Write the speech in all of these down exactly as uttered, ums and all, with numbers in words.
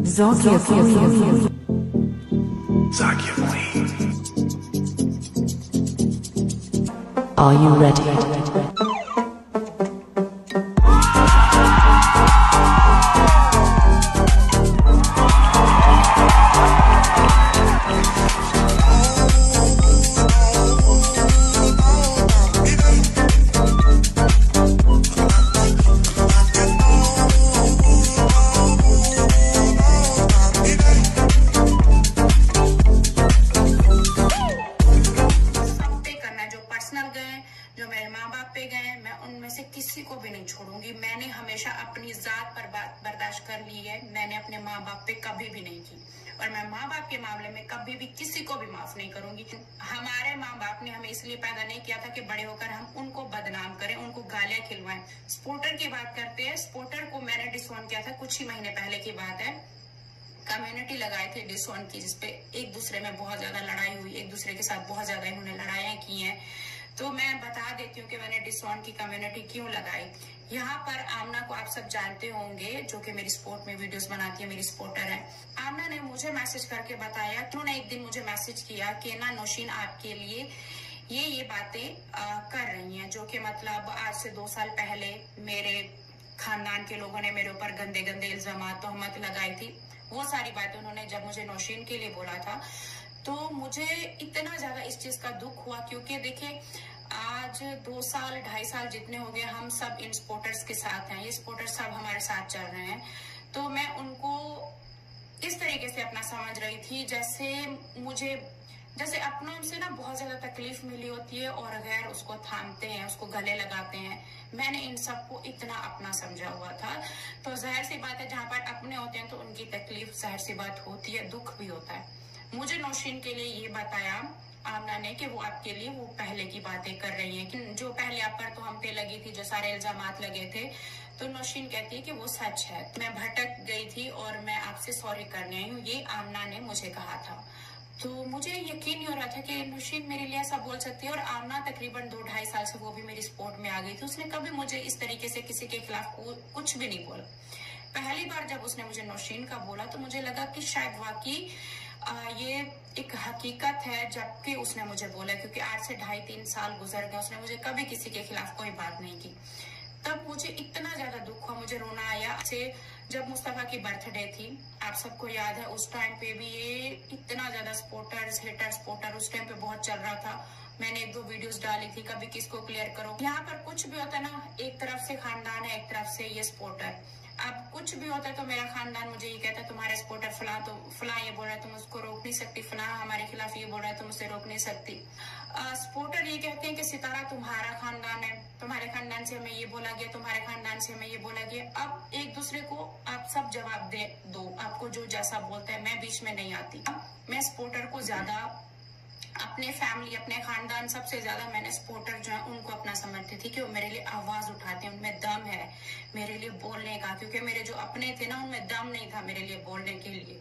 Zakia Zakia Zakia Queen. Are you ready? जो मेरे माँ बाप पे गए, मैं उनमें से किसी को भी नहीं छोड़ूंगी। मैंने हमेशा अपनी जात पर बर्दाश्त कर ली है, मैंने अपने माँ बाप पे कभी भी नहीं की, और मैं माँ बाप के मामले में कभी भी किसी को भी माफ नहीं करूंगी। हमारे माँ बाप ने हमें इसलिए पैदा नहीं किया था कि बड़े होकर हम उनको बदनाम करें, उनको गालियां खिलवाएं। स्पोर्टर की बात करते हैं, स्पोर्टर को मैंने डिसऑन किया था, कुछ ही महीने पहले की बात है। कम्युनिटी लगाए थे डिसऑन की, जिसपे एक दूसरे में बहुत ज्यादा लड़ाई हुई, एक दूसरे के साथ बहुत ज्यादा इन्होंने लड़ाइयां की हैं। तो मैं बता देती हूँ कि मैंने डिसऑन की कम्युनिटी क्यों लगाई। यहाँ पर आमना को आप सब जानते होंगे, जो कि मेरी स्पोर्ट में वीडियोस बनाती है, मेरी सपोर्टर है। आमना ने मुझे मैसेज करके बताया, उन्होंने एक दिन मुझे मैसेज किया कि ना नौशीन आपके लिए ये ये बातें कर रही हैं, जो कि मतलब आज से दो साल पहले मेरे खानदान के लोगों ने मेरे ऊपर गंदे गंदे इल्जाम तोहमत लगाई थी। वो सारी बातें उन्होंने जब मुझे नौशीन के लिए बोला था, तो मुझे इतना ज्यादा इस चीज का दुख हुआ, क्योंकि देखिए आज दो साल ढाई साल जितने हो गए, हम सब इन सपोर्टर्स के साथ हैं, ये सपोर्टर्स सब हमारे साथ चल रहे हैं। तो मैं उनको इस तरीके से अपना समझ रही थी, जैसे मुझे जैसे अपनों से ना बहुत ज्यादा तकलीफ मिली होती है और गैर उसको थामते हैं, उसको गले लगाते हैं। मैंने इन सबको इतना अपना समझा हुआ था। तो जाहिर सी बात है, जहाँ पर अपने होते हैं तो उनकी तकलीफ जाहिर सी बात होती है, दुख भी होता है। मुझे नौशीन के लिए ये बताया आमना ने कि वो आपके लिए वो पहले की बातें कर रही हैं, कि जो पहले आप पर तो हम पे लगी थी, जो सारे इल्जामात लगे थे। तो नौशीन कहती है कि वो सच है, मैं भटक गई थी और मैं आपसे सॉरी करने आई हूँ, ये आमना ने मुझे कहा था। तो मुझे यकीन नहीं हो रहा था कि नौशीन मेरे लिए ऐसा बोल सकती है। और आमना तकरीबन दो ढाई साल से वो भी मेरी सपोर्ट में आ गई थी, उसने कभी मुझे इस तरीके से किसी के खिलाफ कुछ भी नहीं बोला। पहली बार जब उसने मुझे नौशीन का बोला तो मुझे लगा कि शायद वाकई आ, ये एक हकीकत है, जबकि उसने मुझे बोला, क्योंकि आज से ढाई तीन साल गुजर गए, उसने मुझे कभी किसी के खिलाफ कोई बात नहीं की। तब मुझे इतना ज्यादा दुख हुआ, मुझे रोना आया। से जब मुस्तफा की बर्थडे थी, आप सबको याद है, उस टाइम पे भी ये इतना ज्यादा सपोर्टर्स हेटर सपोर्टर उस टाइम पे बहुत चल रहा था। मैंने एक दो वीडियोस डाली थी, कभी किसको क्लियर करो। यहाँ पर कुछ भी होता है ना, एक तरफ से खानदान है, एक तरफ से ये सपोर्टर। अब कुछ भी होता है तो मेरा खानदान मुझे ये कहता है तुम्हारे सपोर्टर फला तो फला ये बोल रहा है, तुम उसको रोक नहीं सकती, फला हमारे खिलाफ ये बोल रहा है, तुम उसे रोक नहीं सकती। सपोर्टर ये कहते हैं कि सितारा तुम्हारा खानदान है, तुम्हारे खानदान से हमें ये बोला गया, तुम्हारे खानदान से हमें ये बोला गया। अब एक दूसरे को आप सब जवाब दे दो, आपको जो जैसा बोलता है, मैं बीच में नहीं आती। मैं सपोर्टर को ज्यादा अपने फैमिली, अपने खानदान, सबसे ज्यादा मैंने सपोर्टर जो है उनको अपना समझती थी, कि वो मेरे लिए आवाज उठाते हैं, उनमें दम है मेरे लिए बोलने का, क्योंकि मेरे जो अपने थे ना, उनमें दम नहीं था मेरे लिए बोलने के लिए।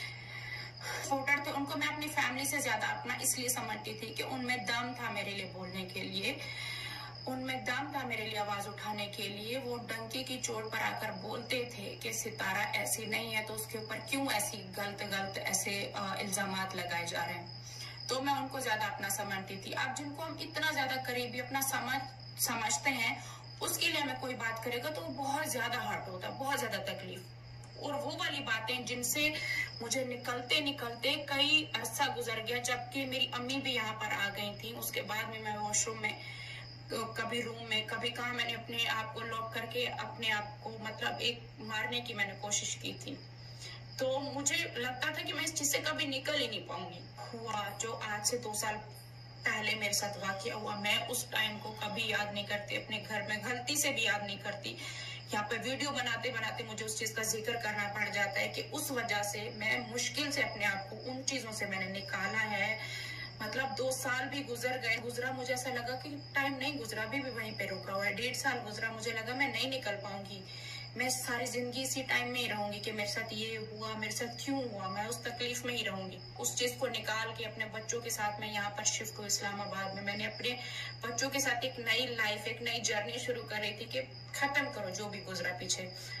सपोर्टर थे, उनको मैं अपनी फैमिली से ज्यादा अपना इसलिए समझती थी कि उनमें दम था मेरे लिए बोलने के लिए, उनमें दम था मेरे लिए आवाज उठाने के लिए। वो डंके की चोट पर आकर बोलते थे कि सितारा ऐसी नहीं है, तो उसके ऊपर क्यों ऐसी गलत गलत ऐसे इल्जामात लगाए जा रहे हैं। तो मैं उनको ज्यादा अपना समझती थी। अब जिनको हम इतना ज्यादा करीबी अपना समझ समझते हैं, उसके लिए हमें कोई बात करेगा तो वो बहुत ज्यादा हर्ट होता है, बहुत ज्यादा तकलीफ। और वो वाली बातें जिनसे मुझे निकलते निकलते कई अरसा गुजर गया, जबकि मेरी अम्मी भी यहाँ पर आ गई थी। उसके बाद में मैं वॉशरूम में, कभी रूम में, कभी कहाँ मैंने अपने आप को लॉक करके अपने आप को मतलब एक मारने की मैंने कोशिश की थी। तो मुझे लगता था कि मैं इस चीज से कभी निकल ही नहीं पाऊंगी। हुआ जो आज से दो साल पहले मेरे साथ वाकया हुआ, मैं उस टाइम को कभी याद नहीं करती, अपने घर में गलती से भी याद नहीं करती। यहाँ पे वीडियो बनाते बनाते मुझे उस चीज का जिक्र करना पड़ जाता है कि उस वजह से मैं मुश्किल से अपने आप को उन चीजों से मैंने निकाला है। मतलब दो साल भी गुजर गए, गुजरा मुझे ऐसा लगा कि टाइम नहीं गुजरा, अभी भी वहीं पे रुका हुआ है। डेढ़ साल गुजरा, मुझे लगा मैं नहीं निकल पाऊंगी, मैं सारी जिंदगी इसी टाइम में ही रहूंगी कि मेरे साथ ये हुआ, मेरे साथ क्यों हुआ, मैं उस तकलीफ में ही रहूंगी। उस चीज को निकाल के अपने बच्चों के साथ मैं यहाँ पर शिफ्ट हुई इस्लामाबाद में। मैंने अपने बच्चों के साथ एक नई लाइफ, एक नई जर्नी शुरू कर रही थी कि खत्म करो जो भी गुजरा पीछे।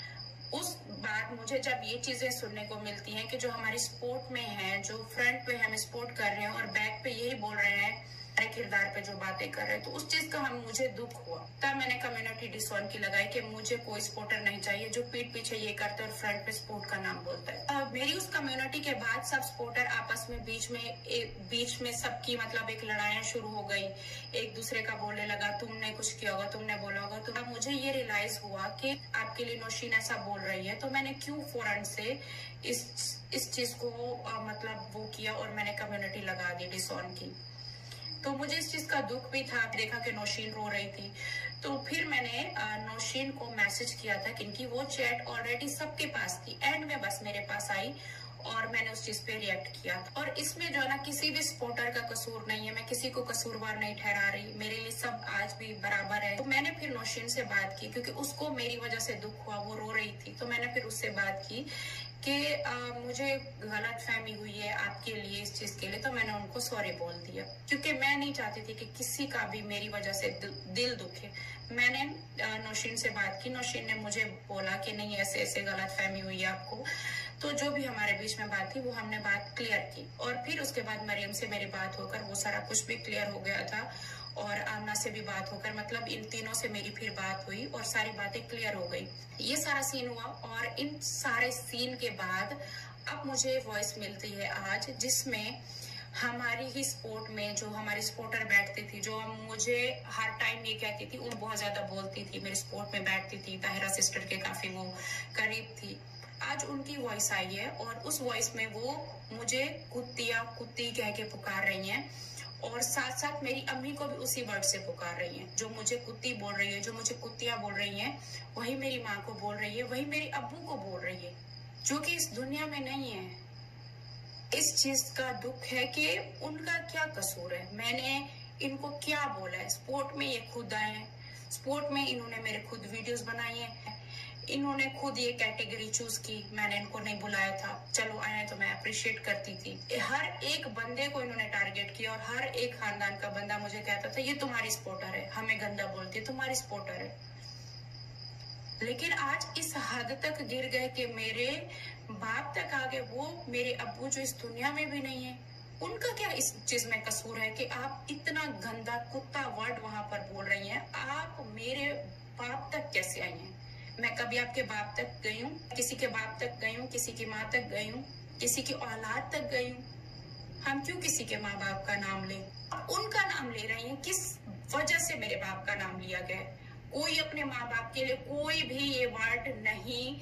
उस बार मुझे जब ये चीजें सुनने को मिलती हैं कि जो हमारी स्पोर्ट में है, जो फ्रंट पे हम स्पोर्ट कर रहे हैं और बैक पे यही बोल रहे हैं किरदार पे जो बातें कर रहे हैं, तो उस चीज का हम मुझे दुख हुआ। तब मैंने कम्युनिटी डिसऑन की लगाई कि मुझे कोई सपोर्टर नहीं चाहिए जो पीठ पीछे ये करते और फ्रंट पे सपोर्ट का नाम बोलता है। अब मेरी उस कम्युनिटी के बाद सब सपोर्टर आपस में बीच में एक बीच में सबकी मतलब एक लड़ाइयां शुरू हो गई, एक दूसरे का बोलने लगा तुमने कुछ किया होगा, तुमने बोला होगा। तो अब मुझे ये रियलाइज हुआ कि आपके लिए नौशीन ऐसा बोल रही है, तो मैंने क्यों फौरन से इस इस चीज को आ, मतलब वो किया और मैंने कम्युनिटी लगा दी डिसऑन की। तो मुझे इस चीज का दुख भी था, देखा कि नौशीन रो रही थी। तो फिर मैंने नौशीन को मैसेज किया था क्योंकि वो चैट ऑलरेडी सबके पास थी, एंड में बस मेरे पास आई और मैंने उस चीज पे रिएक्ट किया। और इसमें जो है ना किसी भी सपोर्टर का कसूर नहीं है, मैं किसी को कसूरवार नहीं ठहरा रही, मेरे लिए सब आज भी बराबर है। तो मैंने फिर नौशीन से बात की क्योंकि उसको मेरी वजह से दुख हुआ, वो रो रही थी। तो मैंने फिर उससे बात की कि आ, मुझे गलत फहमी हुई है आपके लिए इस चीज के लिए। तो मैंने उनको सॉरी बोल दिया क्योंकि मैं नहीं चाहती थी कि किसी का भी मेरी वजह से दिल दुखे। मैंने नौशीन से बात की, नौशीन ने मुझे बोला कि नहीं ऐसे ऐसे गलत फहमी हुई है आपको। तो जो भी हमारे बीच में बात थी वो हमने बात क्लियर की और फिर उसके बाद मरियम से मेरी बात होकर वो सारा कुछ भी क्लियर हो गया था और आमना से भी बात होकर मतलब इन तीनों से मेरी फिर बात हुई और सारी बातें क्लियर हो गई। ये सारा सीन हुआ और इन सारे सीन के बाद अब मुझे वॉइस मिलती है आज जिसमें हमारी ही स्पोर्ट में जो हमारी स्पोर्टर बैठती थी, जो मुझे हर टाइम ये कहती थी, वो बहुत ज्यादा बोलती थी, मेरी स्पोर्ट में बैठती थी, ताहिरा सिस्टर के काफी वो करीब थी। आज उनकी वॉइस आई है और उस वॉइस में वो मुझे कुत्तिया कुत्ती कह के पुकार रही हैं और साथ साथ मेरी अम्मी को भी उसी वर्ड से पुकार रही हैं। जो मुझे कुत्ती बोल रही है, जो मुझे कुत्तिया बोल रही हैं, वही मेरी माँ को बोल रही है, वही मेरी अब्बू को बोल रही है, जो कि इस दुनिया में नहीं है। इस चीज का दुख है कि उनका क्या कसूर है, मैंने इनको क्या बोला है। स्पोर्ट में ये खुद आए हैं, स्पोर्ट में इन्होंने मेरे खुद वीडियोस बनाई हैं, इन्होंने खुद ये कैटेगरी चूज की, मैंने इनको नहीं बुलाया था। चलो आए तो मैं अप्रिशिएट करती थी। हर एक बंदे को इन्होंने टारगेट किया और हर एक खानदान का बंदा मुझे कहता था ये तुम्हारी सपोर्टर है, हमें गंदा बोलती है, तुम्हारी सपोर्टर है। लेकिन आज इस हद तक गिर गए कि मेरे बाप तक आ गए, वो मेरे अब्बू जो इस दुनिया में भी नहीं है, उनका क्या इस चीज में कसूर है कि आप इतना गंदा कुत्ता वर्ड वहां पर बोल रही हैं। आप मेरे बाप तक कैसे आई हैं? मैं कभी आपके बाप तक गई हूँ? किसी के बाप तक गई हूँ? किसी की माँ तक गई हूँ? किसी की औलाद तक गई हूँ? हम क्यों किसी के माँ बाप का नाम लें? उनका नाम ले रही हैं, किस वजह से मेरे बाप का नाम लिया गया? कोई अपने माँ बाप के लिए कोई भी ये वर्ड नहीं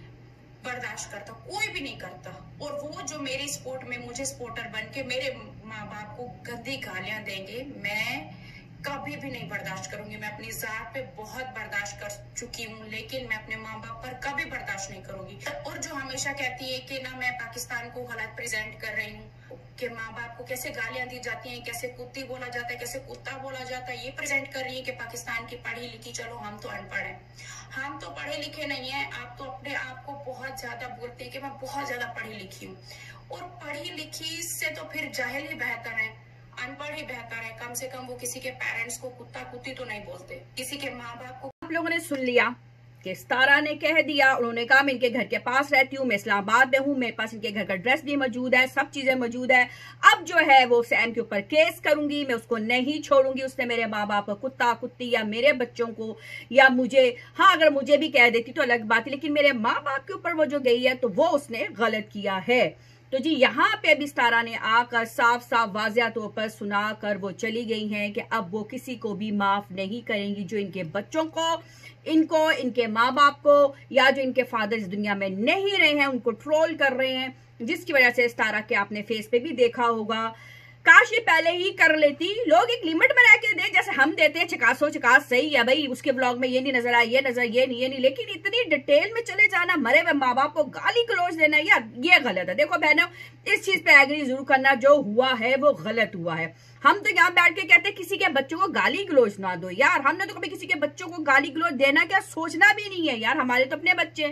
बर्दाश्त करता, कोई भी नहीं करता। और वो जो मेरी स्पोर्ट में मुझे सपोर्टर बन के मेरे माँ बाप को गंदी गालियां देंगे, मैं कभी भी नहीं बर्दाश्त करूंगी। मैं अपनी जात पे बहुत बर्दाश्त कर चुकी हूँ, लेकिन मैं अपने माँ बाप पर कभी बर्दाश्त नहीं करूंगी। और जो हमेशा कहती है कि ना मैं पाकिस्तान को गलत प्रेजेंट कर रही हूँ, कि माँ बाप को कैसे गालियां दी जाती हैं, कैसे कुत्ती बोला जाता है, कैसे कुत्ता बोला जाता है, ये प्रेजेंट कर रही है कि पाकिस्तान की पढ़ी लिखी, चलो हम तो अनपढ़ हैं, हम तो पढ़े लिखे नहीं है। आप तो अपने आप को बहुत ज्यादा बोलते हैं कि मैं बहुत ज्यादा पढ़ी लिखी हूँ, और पढ़ी लिखी से तो फिर जाहिल ही बेहतर है, अनपढ़ ही बेहतर है। कम से कम वो किसी के पेरेंट्स को कुत्ता कुत्ती तो नहीं बोलते, किसी के माँ बाप को। आप लोगों ने सुन लिया कि सितारा ने कह दिया, उन्होंने कहा मैं इनके घर के पास रहती हूँ, मैं इस्लामाबाद में हूँ, मेरे पास इनके घर का ड्रेस भी मौजूद है, सब चीजें मौजूद है। अब जो है वो सैम के ऊपर केस करूंगी, मैं उसको नहीं छोड़ूंगी। उसने मेरे माँ बाप को कुत्ता कुत्ती या मेरे बच्चों को या मुझे, हाँ अगर मुझे भी कह देती तो अलग बात है, लेकिन मेरे माँ बाप के ऊपर वो जो गई है तो वो उसने गलत किया है। तो जी यहाँ पे अभी सितारा ने आकर साफ साफ वाज़िया तौर पर सुना कर वो चली गई हैं कि अब वो किसी को भी माफ नहीं करेंगी जो इनके बच्चों को, इनको, इनके माँ बाप को, या जो इनके फादर इस दुनिया में नहीं रहे हैं उनको ट्रोल कर रहे हैं, जिसकी वजह से सितारा के आपने फेस पे भी देखा होगा। काश ये पहले ही कर लेती, लोग एक लिमिट में रह के दे, जैसे हम देते हैं चकासो चकास सही है भाई, उसके ब्लॉग में ये नहीं नजर आया, ये नजर ये नहीं ये नहीं, लेकिन इतनी डिटेल में चले जाना, मरे हुए माँ बाप को गाली गलौज देना, यार ये गलत है। देखो बहनों, इस चीज पे एग्री जरूर करना, जो हुआ है वो गलत हुआ है। हम तो यहाँ बैठ के कहते हैं किसी के बच्चों को गाली गलौज ना दो, यार हमने तो कभी किसी के बच्चों को गाली गलौज देना क्या सोचना भी नहीं है यार, हमारे तो अपने बच्चे,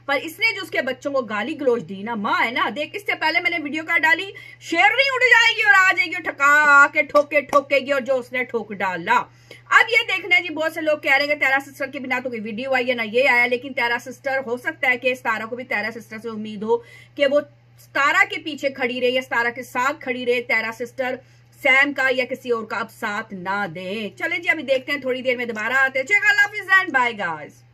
पर इसने जो उसके बच्चों को गाली गलोच दी ना, माँ है ना, देख इससे पहले मैंने वीडियो का डाली, शेरनी उड़ जाएगी और आ जाएगी ठका के ठोके ठोकेगी और जो उसने ठोक डाला। अब ये देखना है जी, बहुत से लोग कह रहे हैं कि तेरा सिस्टर के बिना तो कोई वीडियो आई है ना ये आया, लेकिन तेरा सिस्टर हो सकता है कि तारा को भी तेरा सिस्टर से उम्मीद हो कि वो तारा के पीछे खड़ी रहे या तारा के साथ खड़ी रहे, तेरा सिस्टर सैम का या किसी और का अब साथ ना दे। चले जी अभी देखते हैं, थोड़ी देर में दोबारा आते हैं। चेक अल्लाह हाफिज़ एंड बाय गाइस।